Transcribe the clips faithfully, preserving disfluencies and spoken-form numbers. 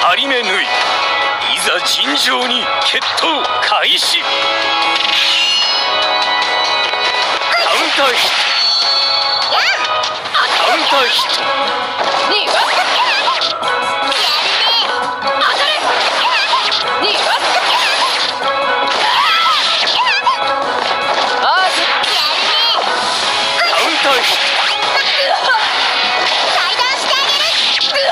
張り目縫い、いざ尋常に決闘開始。カウンターヒット、カウンターヒット。にわっ当たれ。にわっあーカウンターヒット。 裁断してあげる。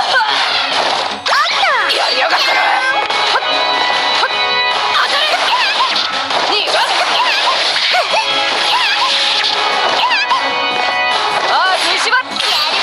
やりやがったな。当たれ。にわっあー食いしばっ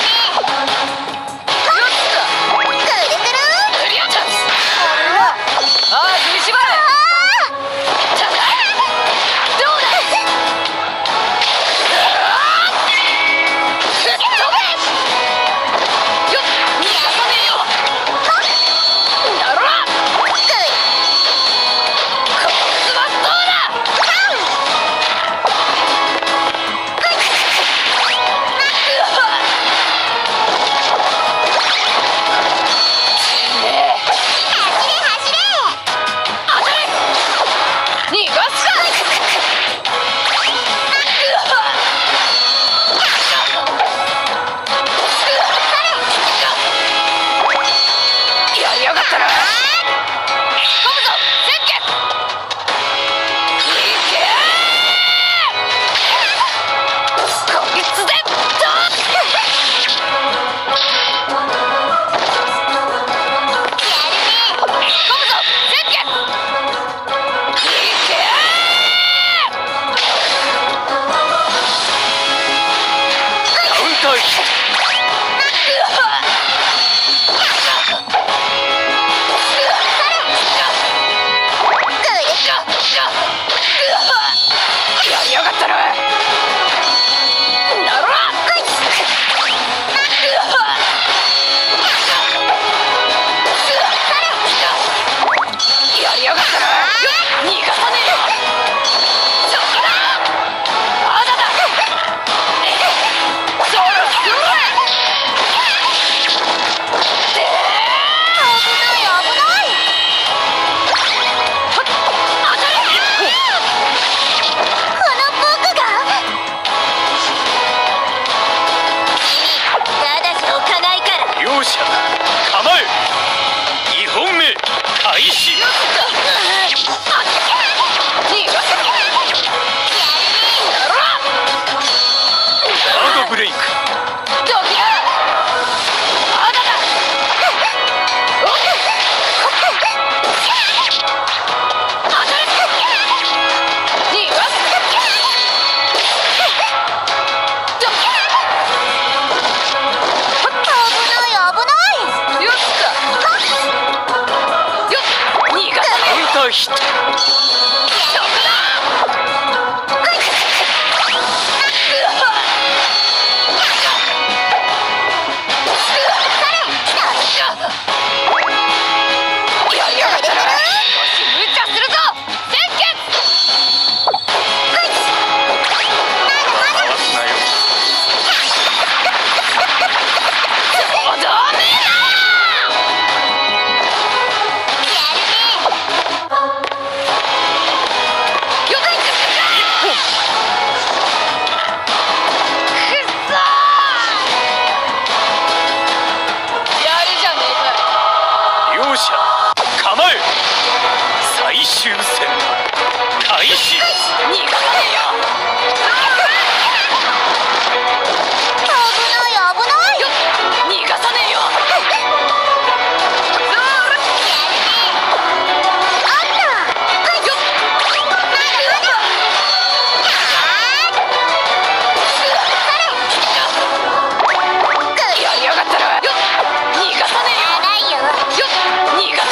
ヒット。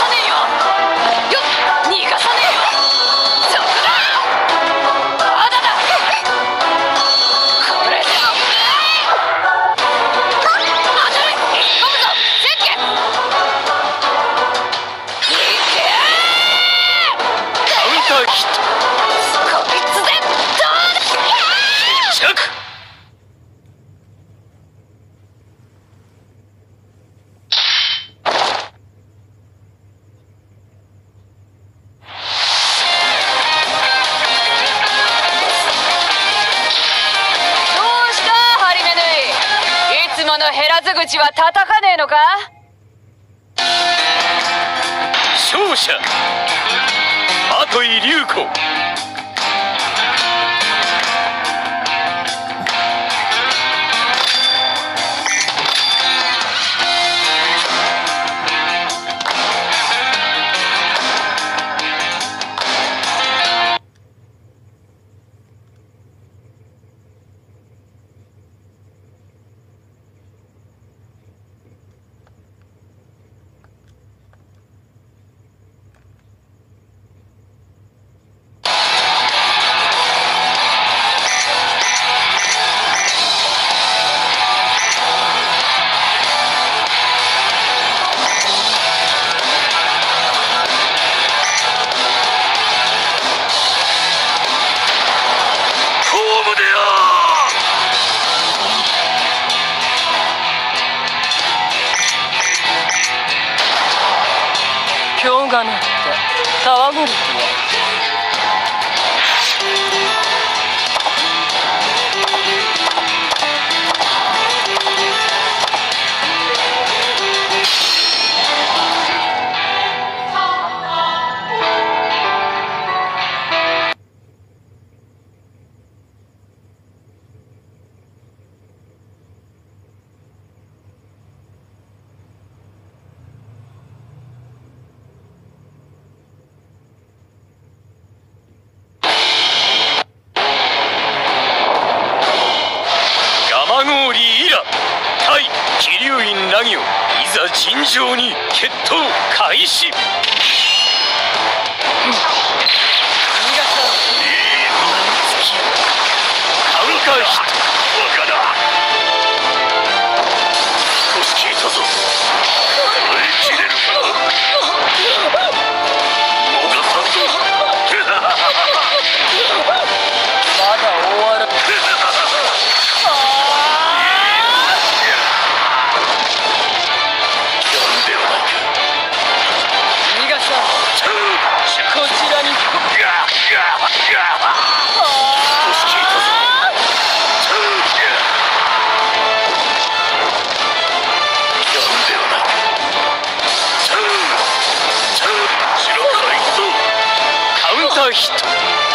逃がさねえよ。そこだ。あだだ。 口は叩かねえのか。 勝者跡井龍子。 今日がなって戯るとは。 桐生院ラギオ、いざ尋常に決闘開始。カウンターヒット。若だ、少し効いたぞ。耐えきれるか。逃さんぞ。 まだ終わらない。 ヒット。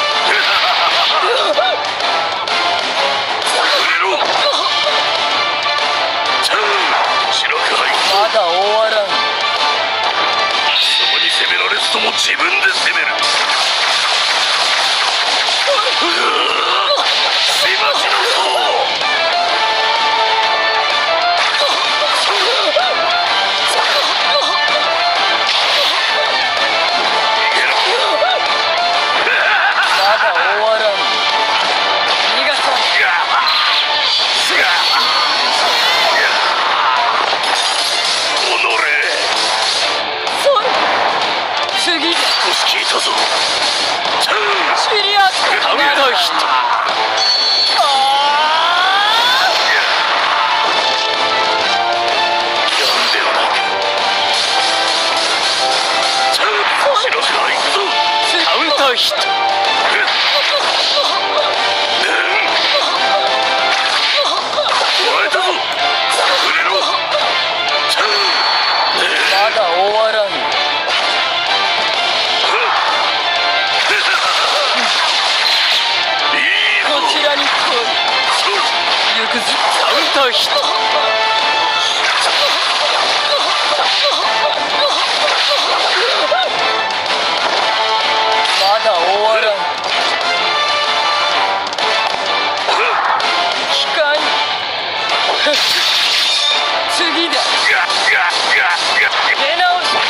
まだ終わらん。 そこに攻められずとも自分で攻める。しましのカウンターヒット。カウンターヒット。 まだ終わらん。 カウンターヒット。 まだ終わらん。機械次だ。出直し。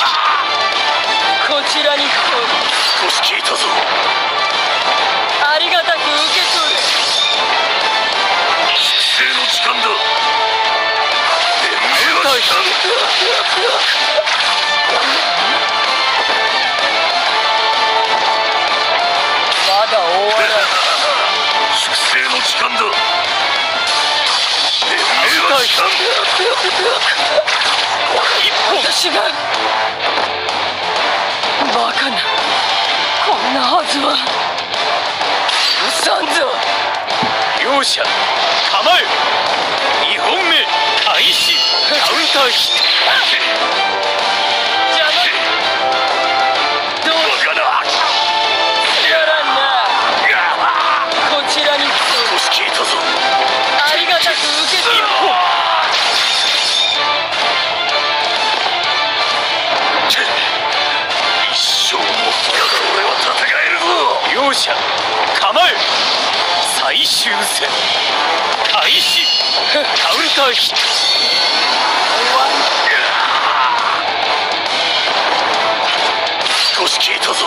こちらに来い。 少し効いたぞ。 ありがたく受け取れ。 粛清の時間だ。伝命は時間。 まだ終わらん。 粛清の時間だ。伝命は時間。一本。 私がバカな、こんなはずは。うさんぞ。 よ両者構え。にほんめ開始。カウンターヒット。 邪魔。どうバカだ。 やらんな。こちらに来そう。 少し聞いたぞ。 ありがたく受け取る。 一生も俺は戦えるぞ。両者構え。最終戦開始。カウンターヒット。少し聞いたぞ。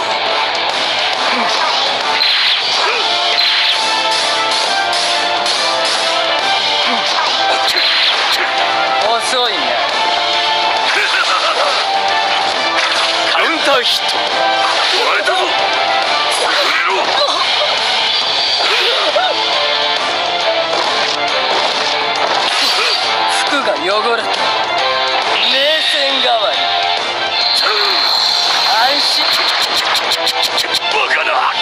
遅いな。 カウンターヒット。取られたぞ。触れろ。 服が汚れた。名線代わり。安心。 バカだ。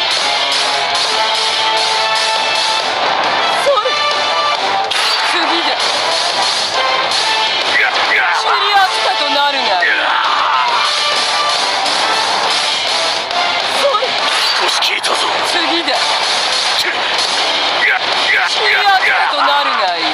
それ。次だ。シリアスタとなるが。それ。 少し聞いたぞ。 次だ。 シリアスタとなるがいい。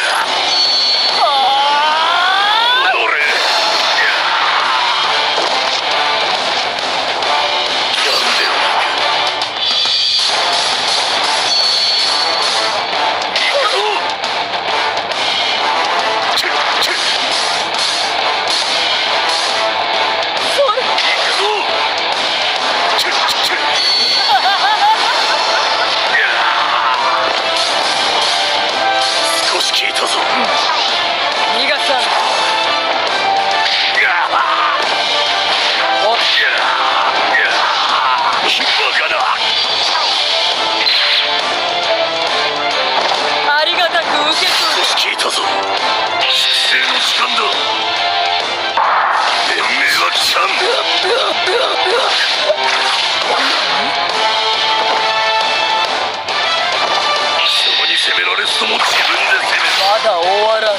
まだ終わらん。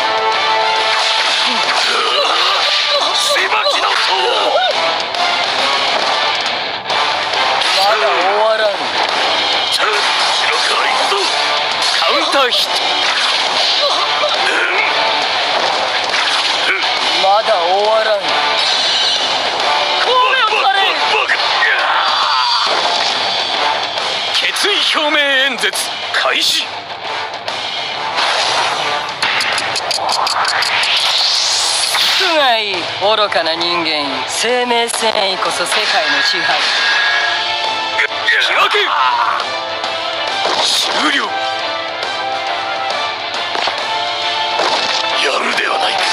しばきの塔。 まだ終わらん。 白から行くぞ。カウンターヒット。 まだ終わらん。これをされ。 決意表明演説開始。 服がいい愚かな人間。生命繊維こそ世界の支配。 開け。終了。やるではないか。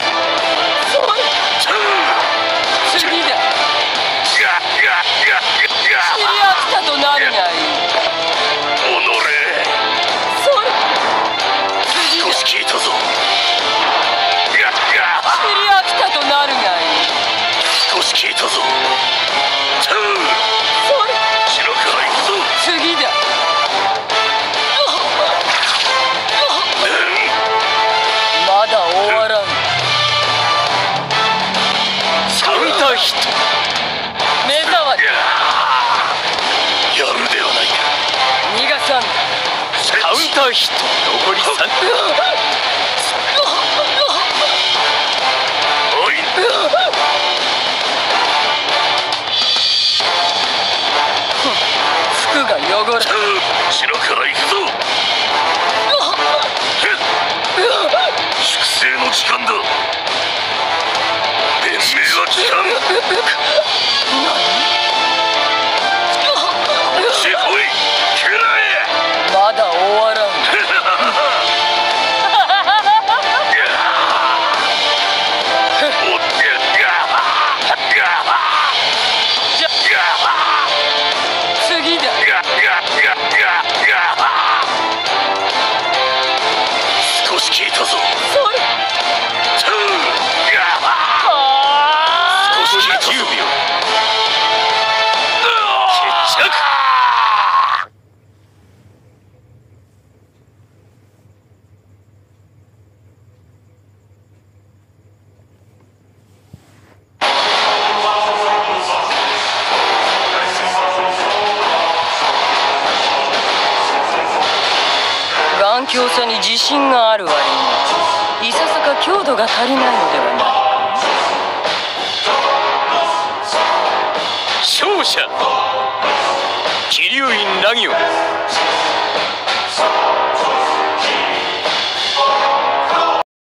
次だ。シリアスタとなるがいい。 おのれ。 それ。次だ。 少し聞いたぞ。 シリアスタとなるがいい。 少し聞いたぞ。 それ。 白から行くぞ。 次だ。まだ終わらん。 カウンターヒット。 目障り。 やるではないか。 逃がさん。 カウンターヒット。残りさん。おい。 服が汚れた。 白から行くぞ。粛清の時間だ。弁明は聞かん。シェフォイ、食らえ。 まだ終わらん。次だ。 少し聞いたぞ。 それ。 少しじゅうびょう。 頑強さに自信がある割にいささか強度が足りないのではないか。 勝者桐生院凪を